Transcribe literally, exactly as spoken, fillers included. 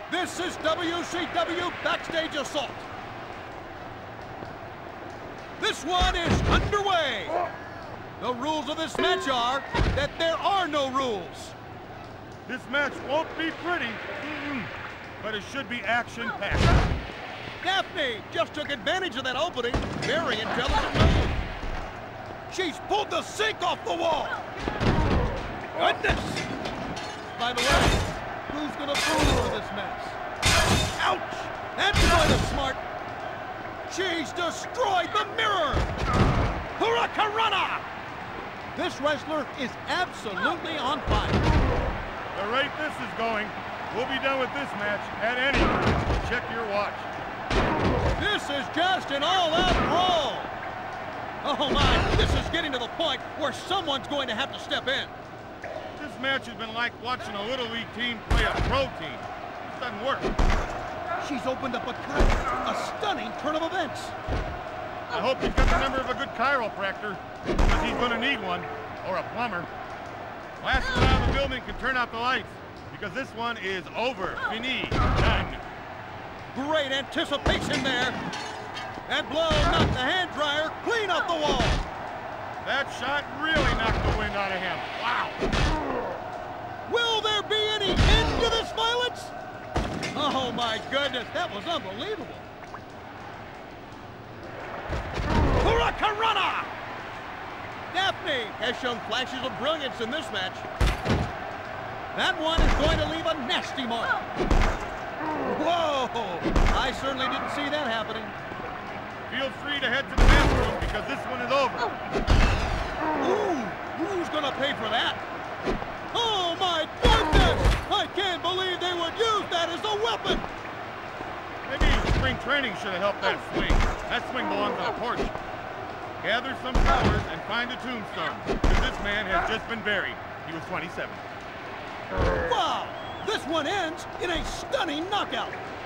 This is W C W Backstage Assault. This one is underway. The rules of this match are that there are no rules. This match won't be pretty, mm-mm, but it should be action-packed. Daphne just took advantage of that opening. Very intelligent move. She's pulled the sink off the wall. Goodness! By the way, who's gonna fool over this mess? Ouch! That's kind of smart. She's destroyed the mirror! Hurricanrana! This wrestler is absolutely on fire. The rate this is going, we'll be done with this match at any time. Check your watch. This is just an all-out brawl. Oh my, this is getting to the point where someone's going to have to step in. This match has been like watching a Little League team play a pro team. It doesn't work. She's opened up a a stunning turn of events. I hope he's got the number of a good chiropractor, because he's going to need one, or a plumber. Last one out of the building can turn out the lights, because this one is over. Fini. Done. Great anticipation there. That blow knocked the hand dryer clean off the wall. That shot really knocked the wind out of him. Wow. Will there be any end to this violence? Oh my goodness, that was unbelievable. Hurricanrana! Daphne has shown flashes of brilliance in this match. That one is going to leave a nasty mark. Whoa! I certainly didn't see that happening. Feel free to head to the bathroom because this one is over. Ooh, who's gonna pay for that? Oh my goodness! I can't believe they would use that as a weapon! Maybe spring training should have helped that swing. That swing belongs on a porch. Gather some flowers and find a tombstone, because this man has just been buried. He was twenty-seven. Wow! This one ends in a stunning knockout.